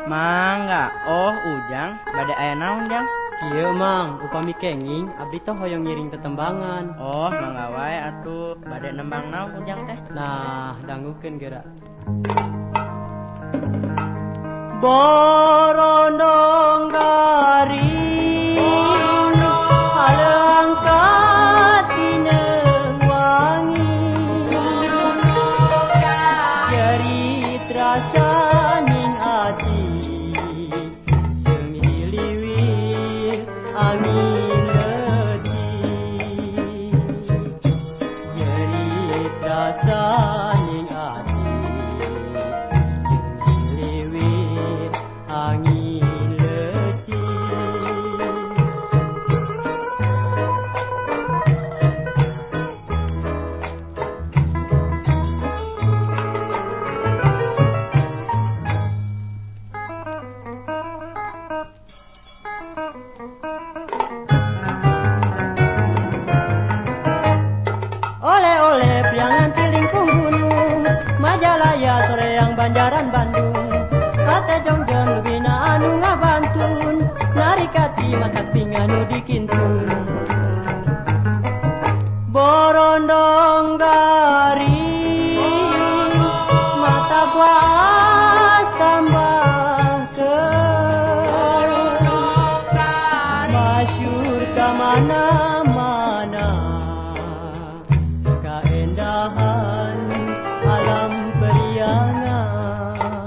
Mangga, oh ujang, bade aya naon jang? Kieu mang, upami kenging, abdi teh hoyong ngiring tetembangan. Oh, mangga wae atuh, bade nembang naon ujang teh? Nah, dangukeun geura. Borondong gari, aleung katineng wangi, jerit rasa ning ati, jeung hiliwir angin letih, jerit rasa ning ati, jeung hiliwir angin letih. Oleh-oleh priangan tilingkung gunung, Majalaya soreang Banjaran Bandung, Ate jongjon lubina anu ngabantun, narikati matak pinganu dikintun. Borondong gari, mata gua sambangkeun, masyhur ka mana-mana, kaendahan alam periangan,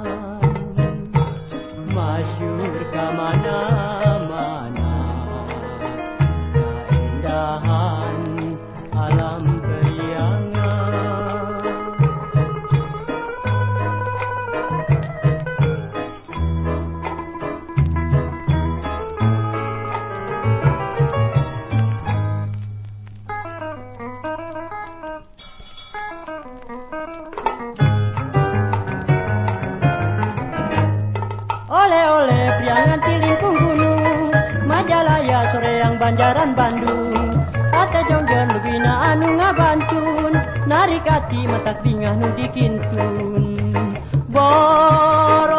masyhur ka mana-mana, kaendahan alam periangan. Oleh-oleh priangan tilingkung gunung, Majalaya soreang Banjaran Bandung, Ate jongjon lubina anu ngabantun, narikati matak bingah nu dikintun.